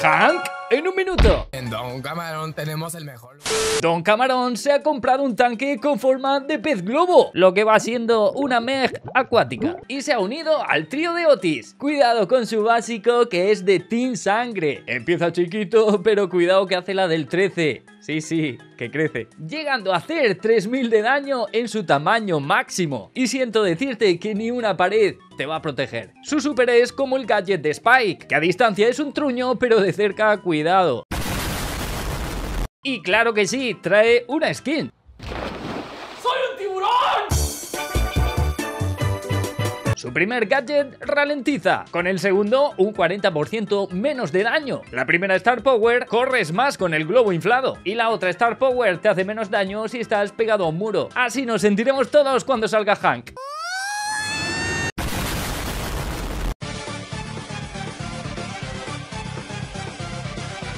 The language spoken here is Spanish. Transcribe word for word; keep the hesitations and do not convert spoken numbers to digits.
Hank en un minuto. En Don Camarón tenemos el mejor. Don Camarón se ha comprado un tanque con forma de pez globo, lo que va siendo una Meg acuática, y se ha unido al trío de Otis. Cuidado con su básico, que es de Team Sangre. Empieza chiquito, pero cuidado que hace la del trece. Sí, sí, que crece, llegando a hacer tres mil de daño en su tamaño máximo. Y siento decirte que ni una pared te va a proteger. Su super es como el gadget de Spike, que a distancia es un truño, pero de cerca cuidado. Y claro que sí, trae una skin. ¡Soy un tiburón! Su primer gadget ralentiza, con el segundo un cuarenta por ciento menos de daño. La primera Star Power, corres más con el globo inflado, y la otra Star Power te hace menos daño si estás pegado a un muro. Así nos sentiremos todos cuando salga Hank.